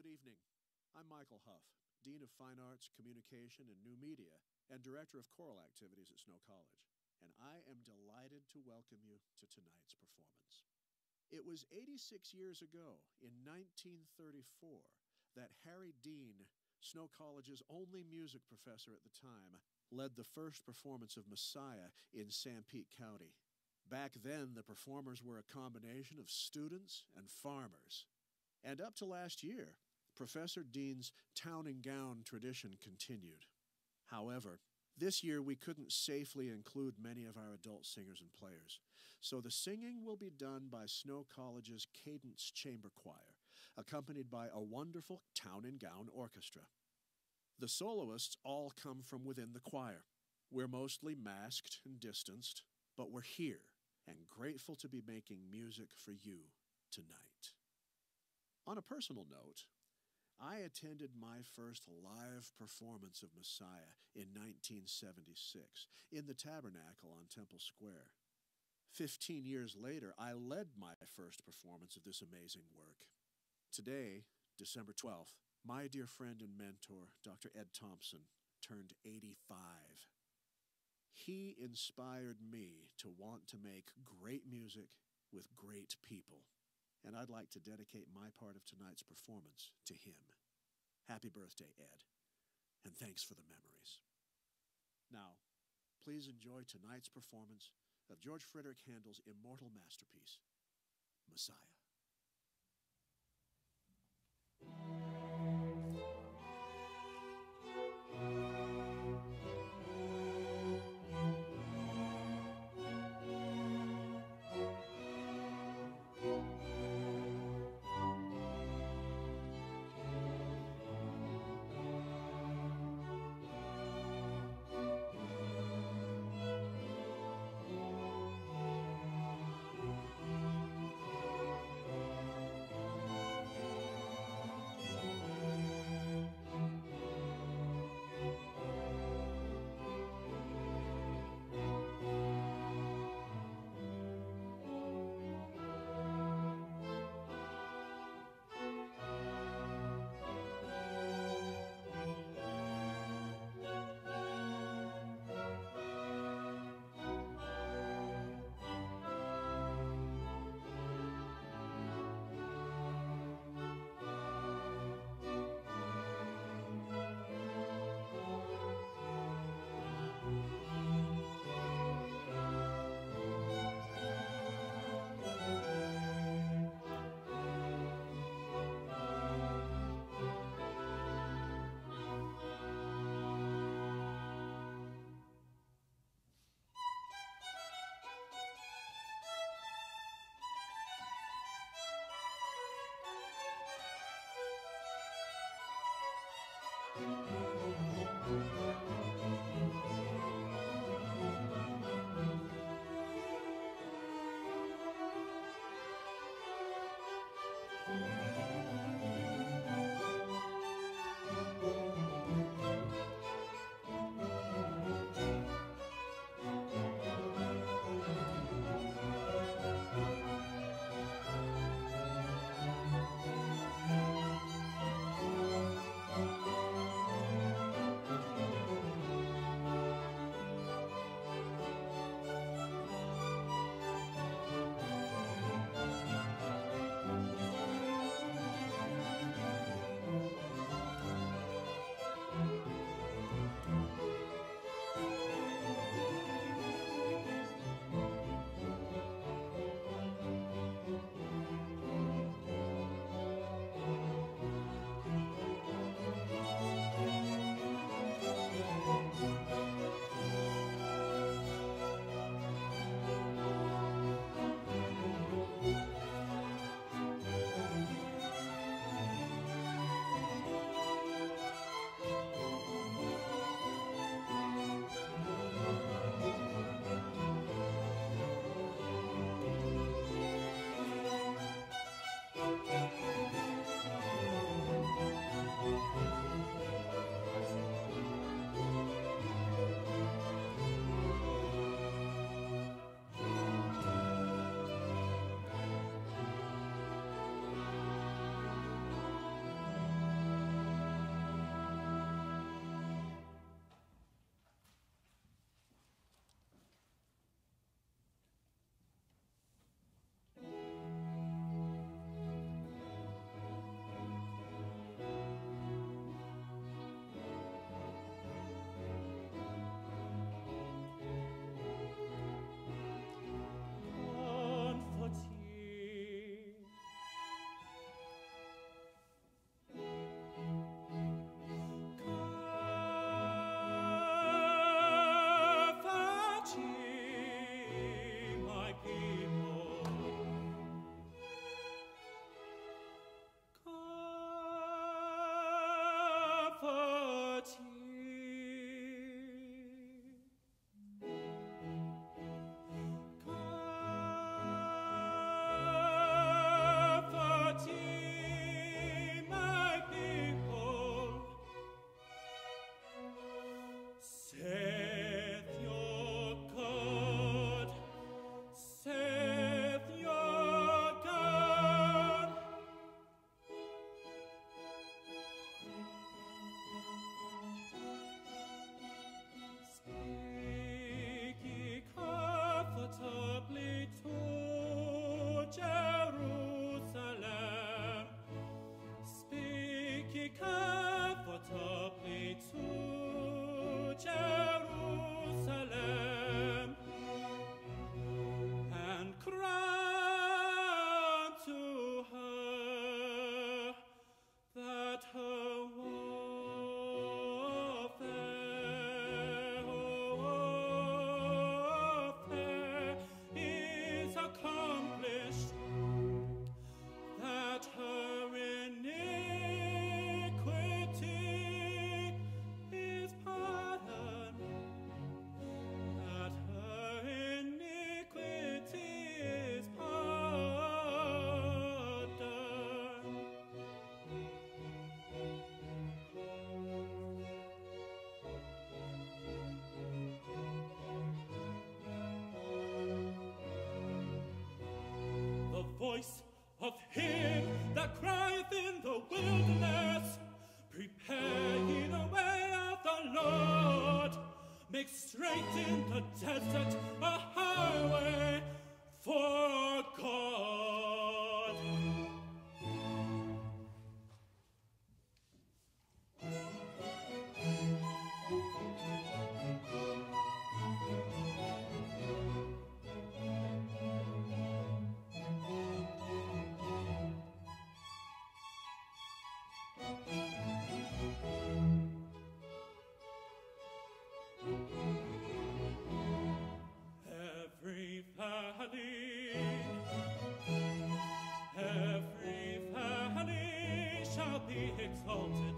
evening. I'm Michael Huff, Dean of Fine Arts, Communication, and New Media, and Director of Choral Activities at Snow College, and I am delighted to welcome you to tonight's performance. It was 86 years ago, in 1934, that Harry Dean, Snow College's only music professor at the time, led the first performance of Messiah in Sanpete County. Back then, the performers were a combination of students and farmers. And up to last year, Professor Dean's town and gown tradition continued. However, this year we couldn't safely include many of our adult singers and players, so the singing will be done by Snow College's Cadence Chamber Choir, accompanied by a wonderful town and gown orchestra. The soloists all come from within the choir. We're mostly masked and distanced, but we're here and grateful to be making music for you tonight. On a personal note, I attended my first live performance of Messiah in 1976 in the Tabernacle on Temple Square. 15 years later, I led my first performance of this amazing work. Today, December 12th, my dear friend and mentor, Dr. Ed Thompson, turned 85. He inspired me to want to make great music with great people. And I'd like to dedicate my part of tonight's performance to him. Happy birthday, Ed, and thanks for the memories. Now, please enjoy tonight's performance of George Frederick Handel's immortal masterpiece, Messiah. voice of him that crieth in the wilderness, prepare ye the way of the Lord, make straight in the desert a highway for our God. Every valley shall be exalted.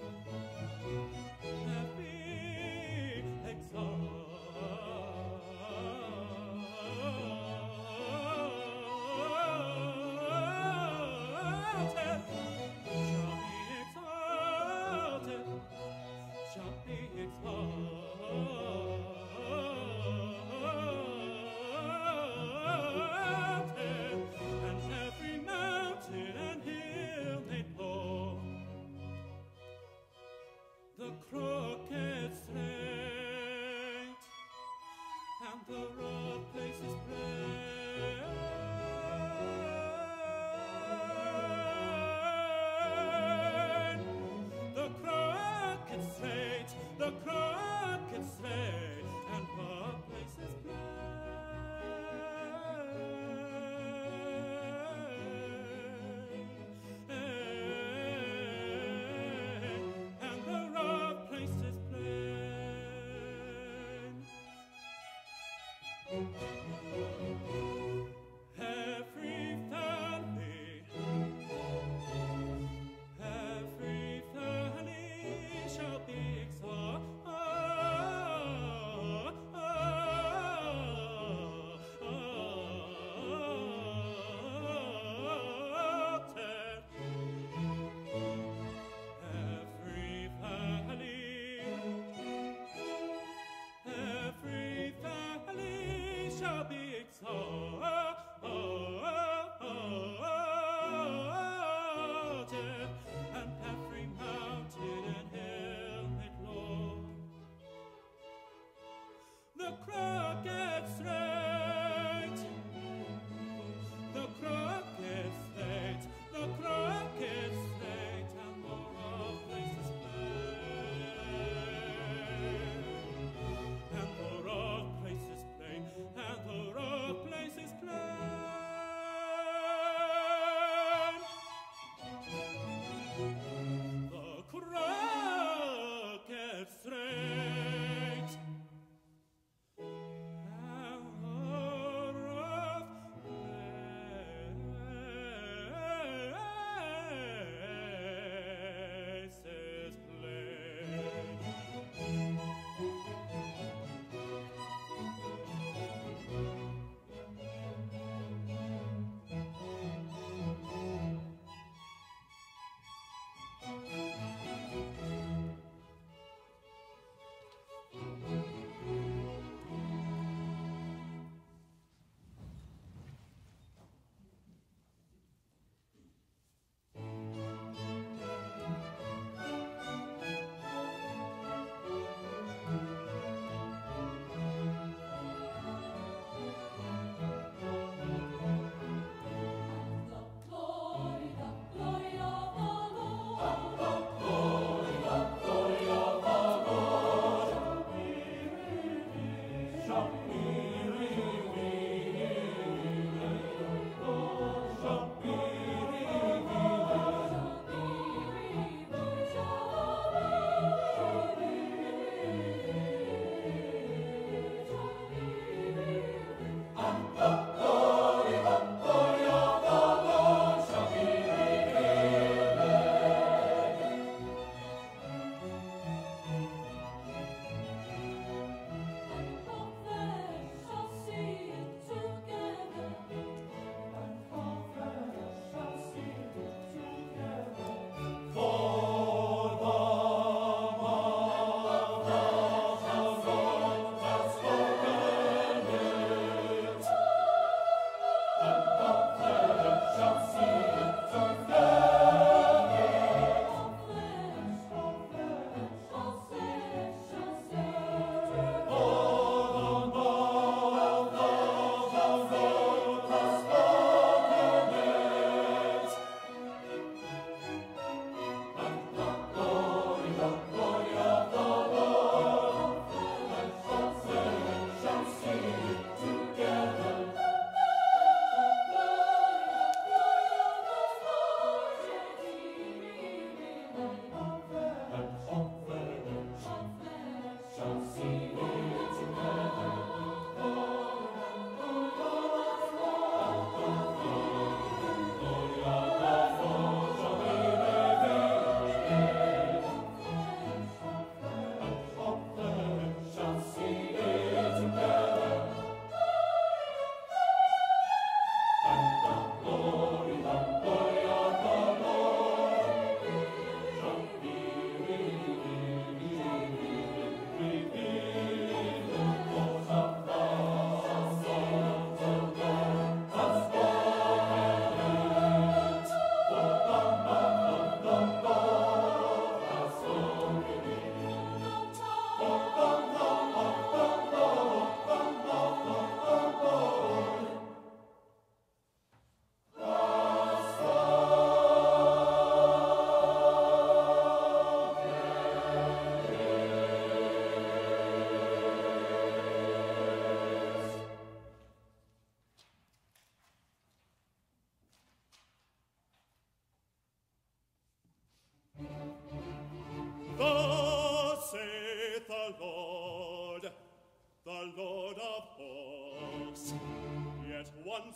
Be shall be exalted, and every mountain and hill made low. The crooked straight, and the rough places plain. The crooked straight, and rough places plain, and the rough places plain. Every valley shall be exalted. Every valley shall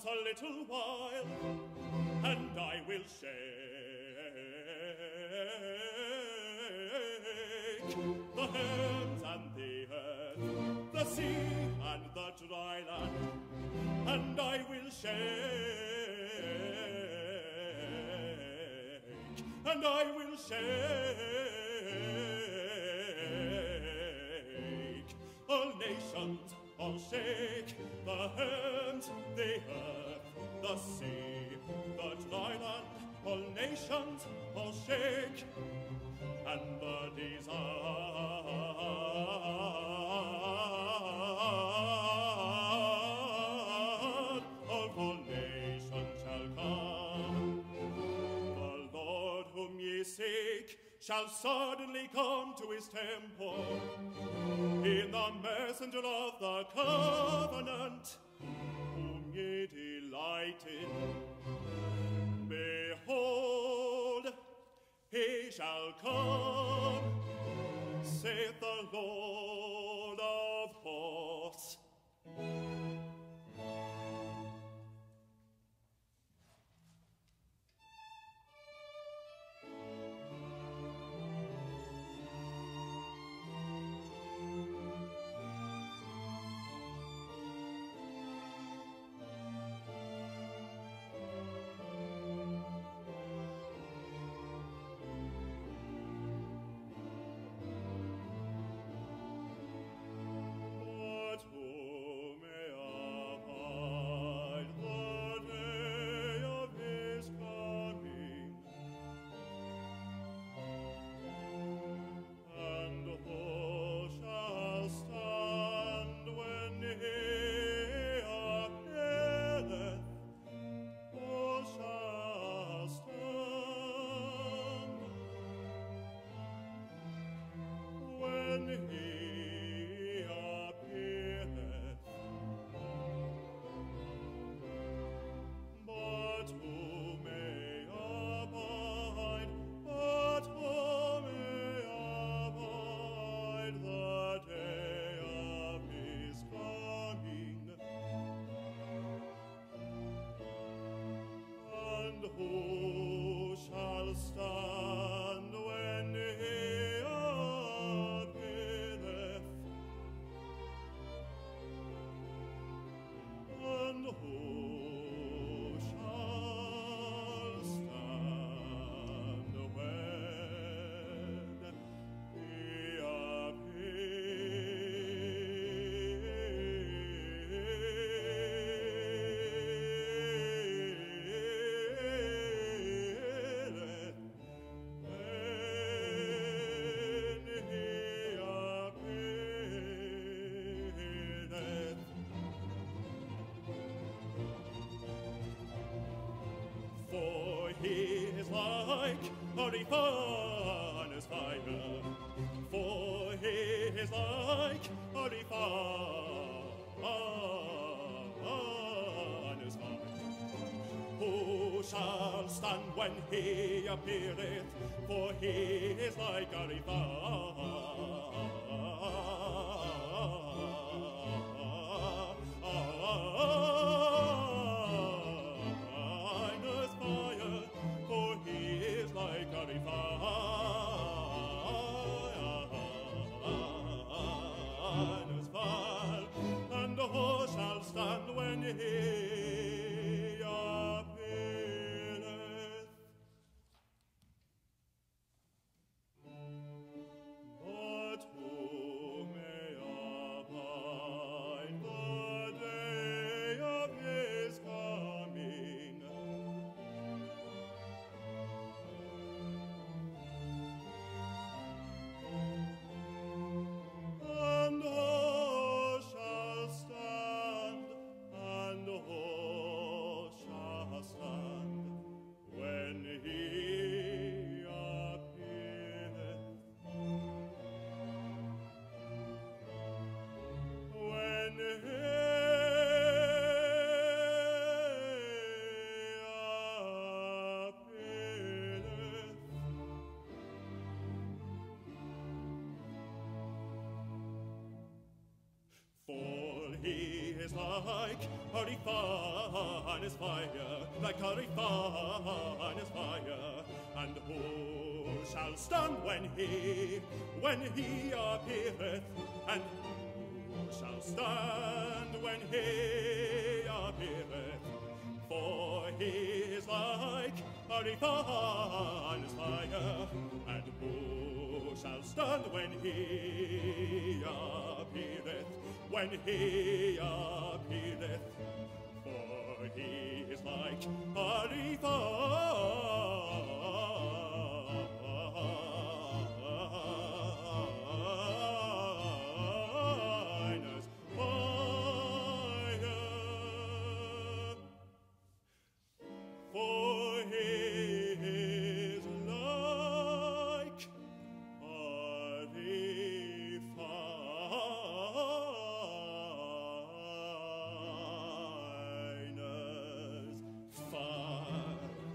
a little while, and I will shake the heavens and the earth, the sea and the dry land, and I will shake, and I will shake all nations. I'll shake the heavens, the earth, the sea, the dry land, all nations I'll shake, and the desire of all nations shall come. The Lord whom ye seek shall suddenly come to his temple, in the messenger of the covenant, whom ye delight in. Behold, he shall come, saith the Lord of hosts. Who shall stand when he appeareth? And who shall stand when he a refiner's fire, for he is like a refiner's fire. Who shall stand when he appeareth? For he is like a refiner's fire, for he is like a refiner's fire. And who shall stand when he appeareth? But like a refiner's fire, like a refiner's fire. And who shall stand when he appeareth? And who shall stand when he appeareth? For he is like a refiner's fire. And who shall stand when he appeareth? When he appeareth? For he is like a refiner's fire. For he is like a refiner's fire.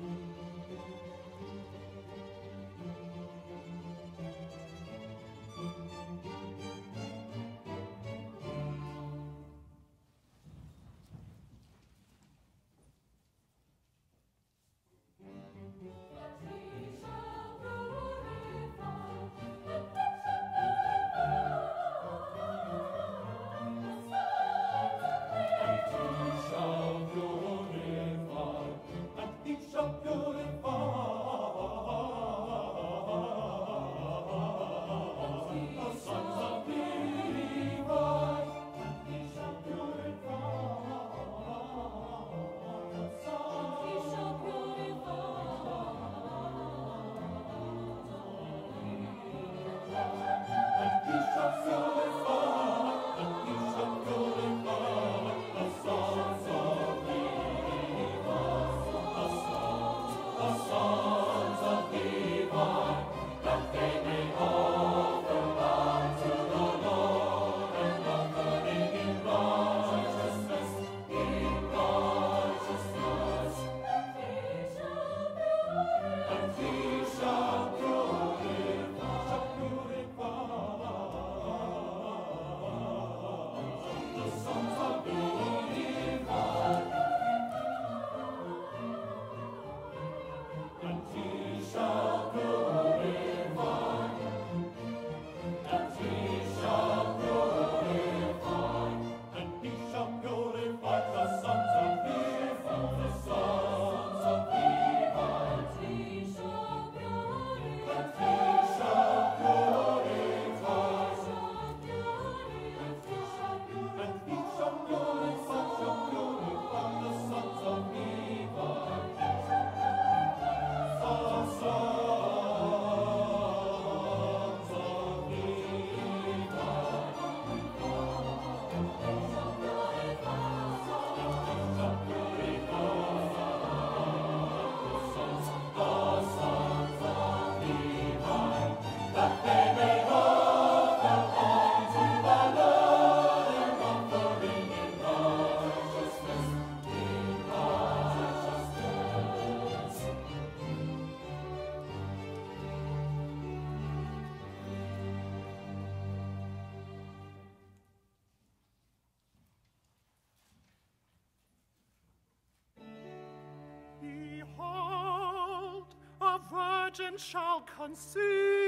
virgin shall conceive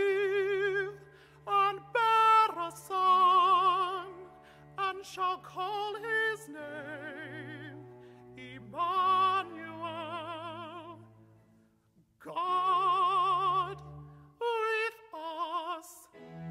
and bear a son, and shall call his name Emmanuel, God with us.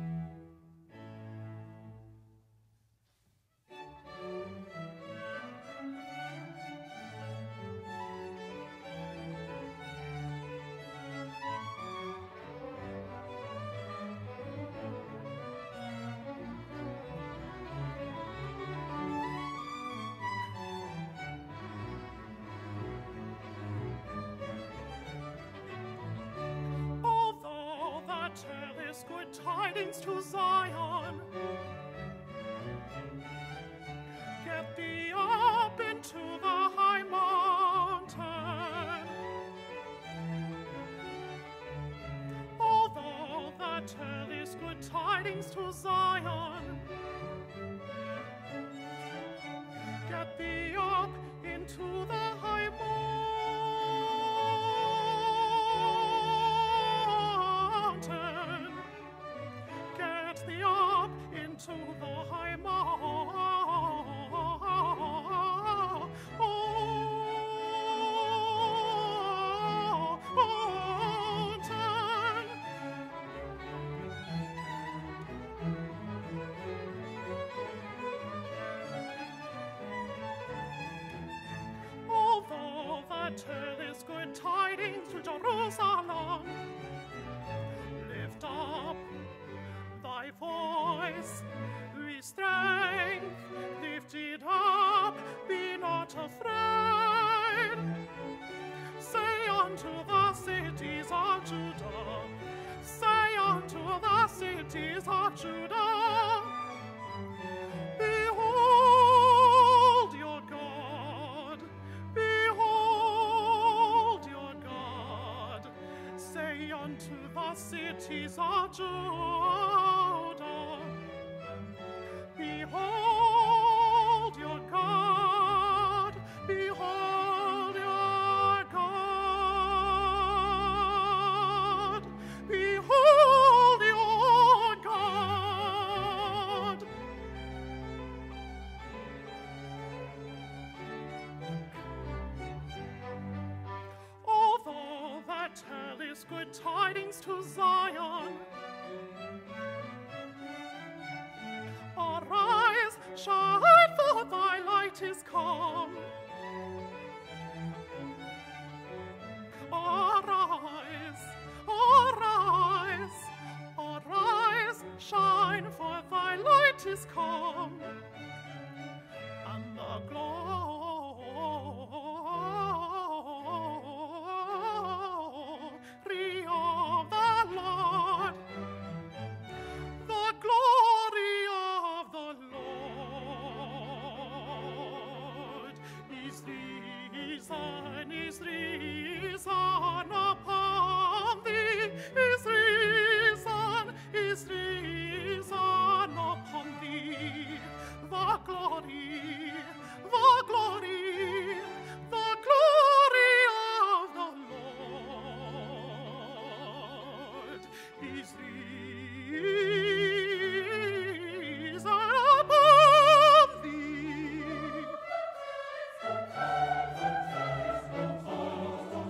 Tellest good tidings to Zion, get thee up into the high mountain. Although thou tellest good tidings to Zion, get that tellest good tidings to Jerusalem. Lift up thy voice with strength, lift it up, be not afraid. Say unto the cities of Judah, say unto the cities of Judah, behold your God, behold your God. Say unto the cities of Judah, behold your God, behold your God, behold your God. Although that tellest good tidings to Zion, arise, shine, for thy light is come. Arise, arise, arise, shine, for thy light is come, and the glory of the Lord, the glory of the Lord is risen upon thee, is risen upon thee. The glory, the glory, the glory of the Lord is risen upon thee.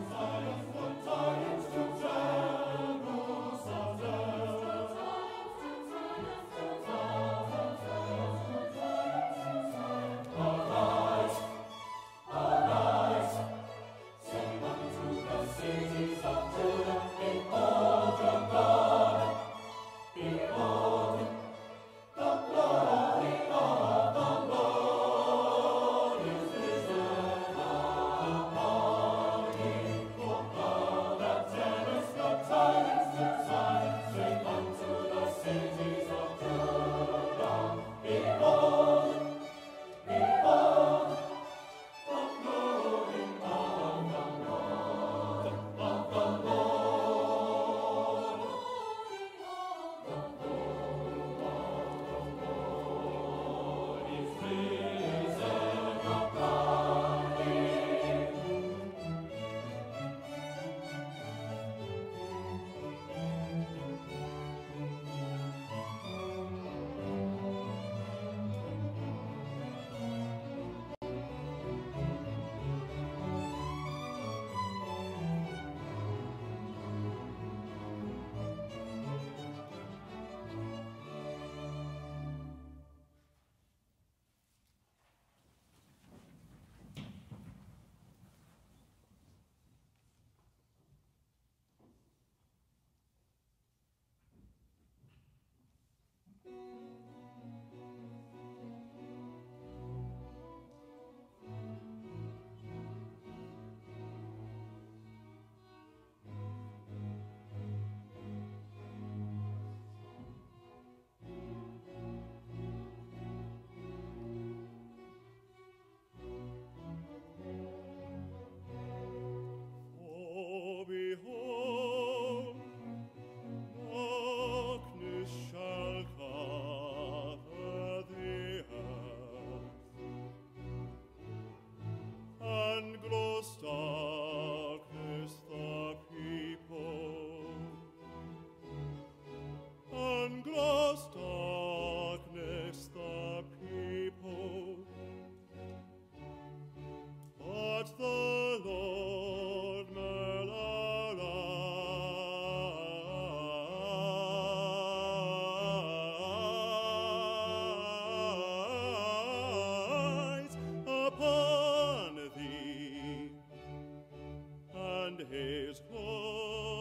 his glory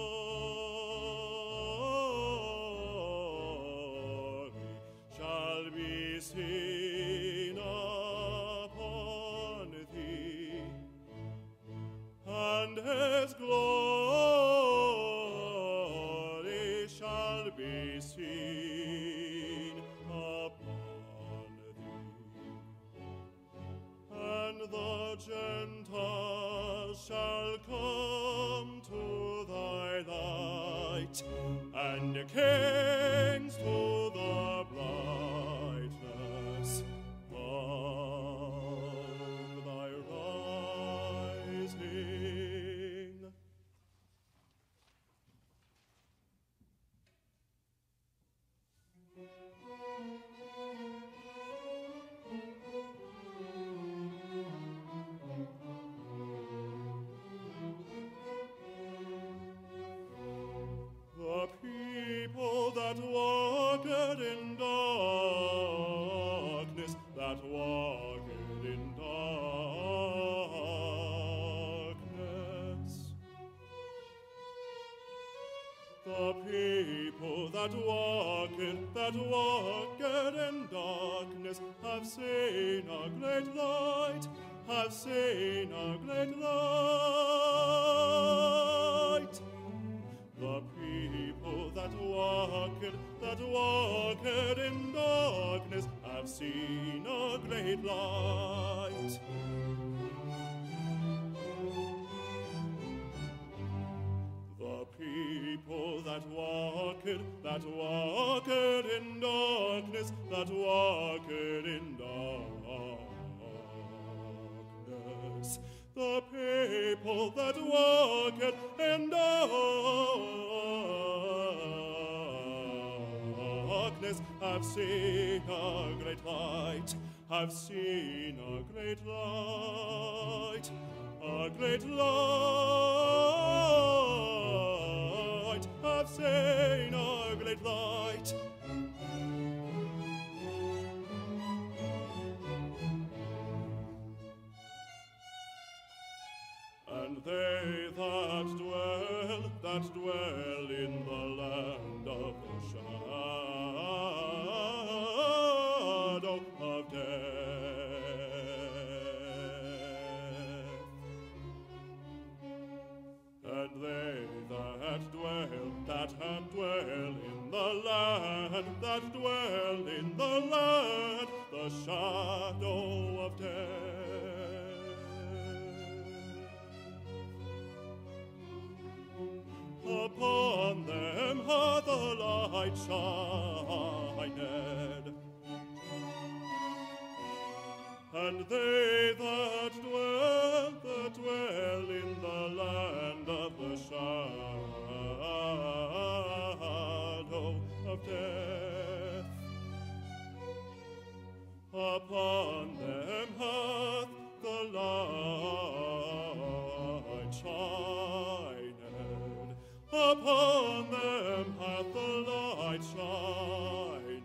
shall be seen upon thee, and his glory shall be seen upon thee. And the Gentiles shall come to thy light, and the kings to the brightness of thy rising. The people that walked in darkness, that walked in darkness. The people that walked in darkness have seen a great light, have seen a great light. The people that walked in darkness have seen a great light. The people that walked in darkness, that walked in darkness. The people that walked in darkness have seen a great light, have seen a great light, a great light, have seen a great light. And they that dwell in the land of the shadow of death, and they that dwell in the land, that dwell in the land, the shadow of death. Upon them hath the light shined, and they that dwell in the land of the shadow of death, upon them hath the light shined. Upon them hath the light shined.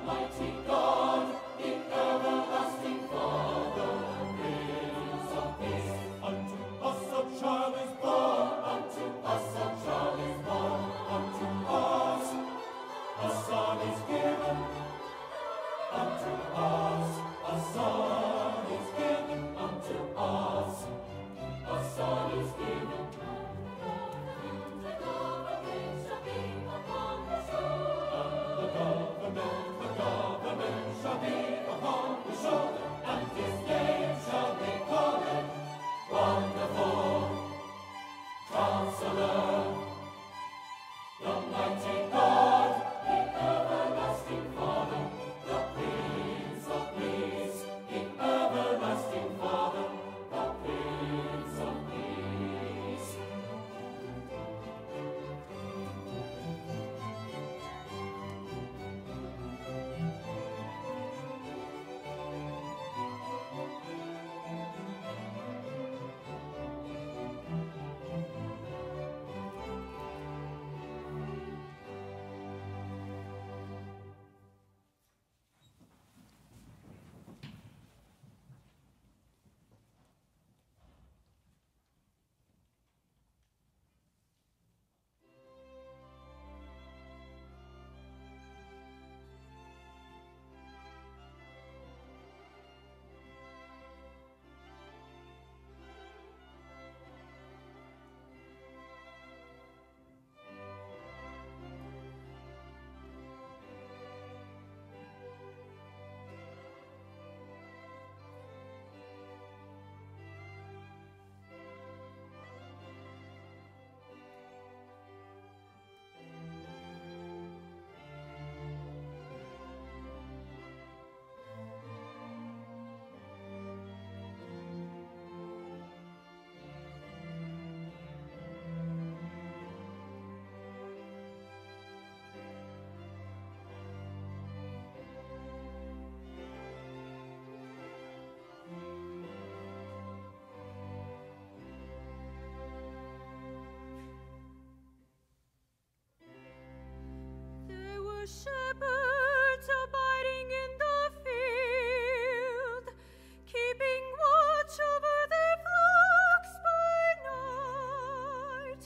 Shepherds abiding in the field, keeping watch over their flocks by night.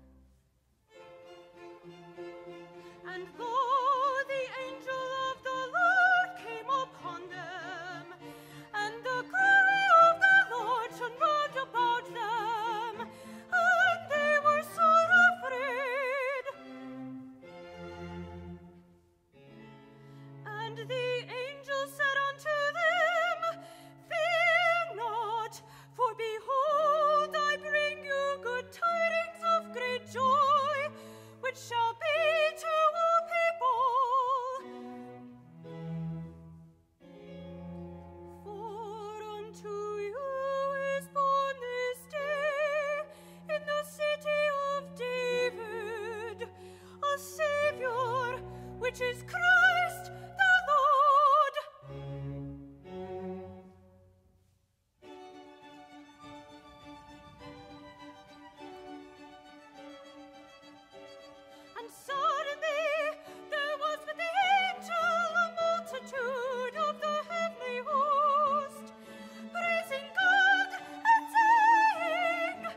And though the angel of the Lord came upon them, and the glory of the Lord shone round about them, and they were sore afraid. And the angel said unto them, Fear not, for behold, I bring you good tidings of great joy, which shall be to all people. For unto you is born this day in the city of David a Savior, which is Christ the Lord. And suddenly there was with the angel a multitude of the heavenly host, praising God and saying,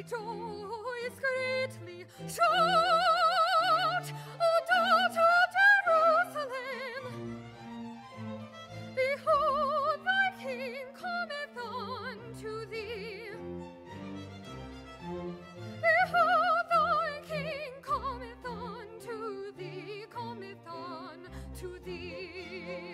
rejoice greatly. Shout, O daughter Jerusalem, behold thy king cometh unto thee. Behold thy king cometh unto thee, cometh unto thee.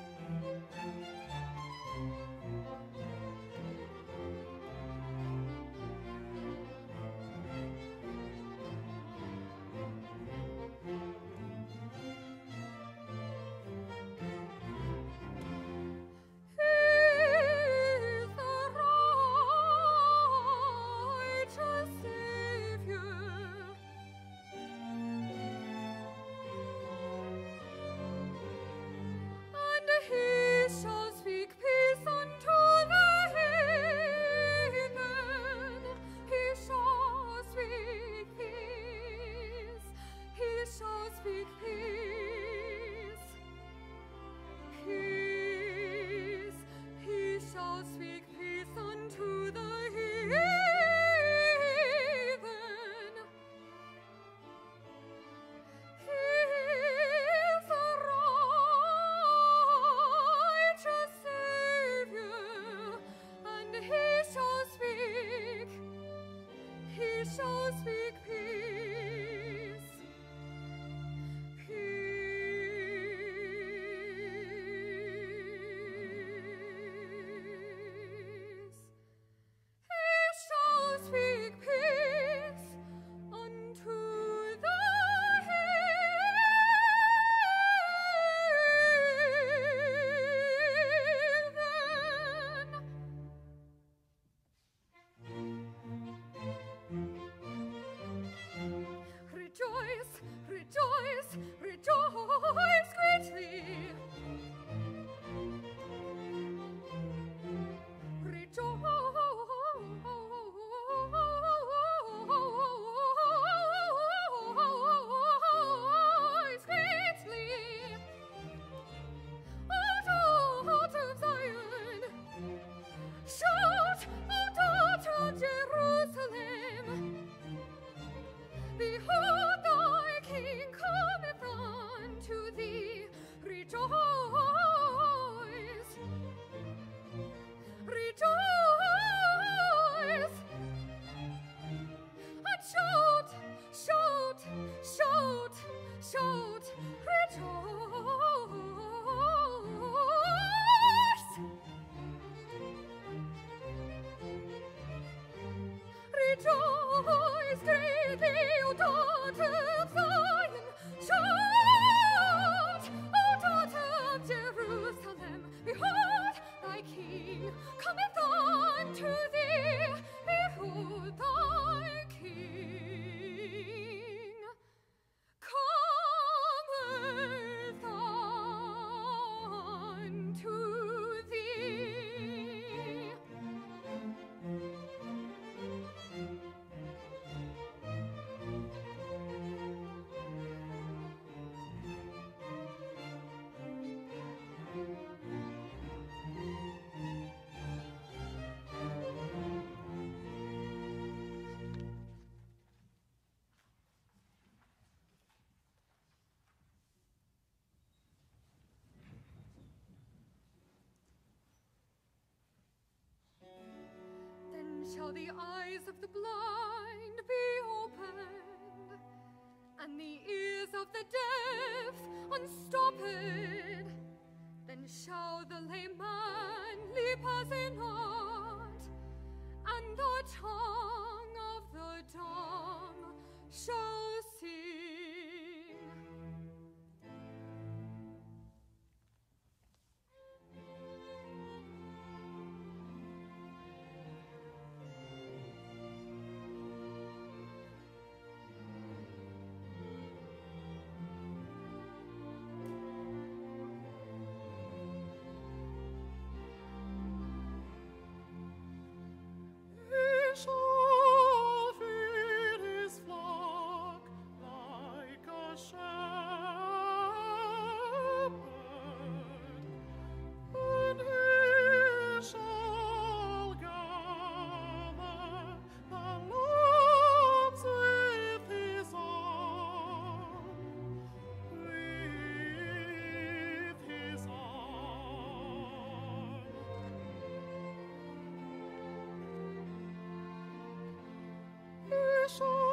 Shall speak peace, peace. He shall speak peace unto the heathen. Rejoice, rejoice, rejoice greatly. Rejoice greatly. Out of Zion, shout, O daughter Jerusalem, behold thy king cometh unto thee. Rejoice, rejoice, and shout, shout, shout, shout, rejoice. Rejoice greatly, O daughter of Zion. Shout, O daughter of Jerusalem. Behold, thy king cometh unto thee. Behold, thy king cometh unto thee. Then shall the eyes of the blind be opened, and the ears of the deaf unstopped. Then shall the lame man leap as in aught, and the tongue of the dumb shall sing. soul.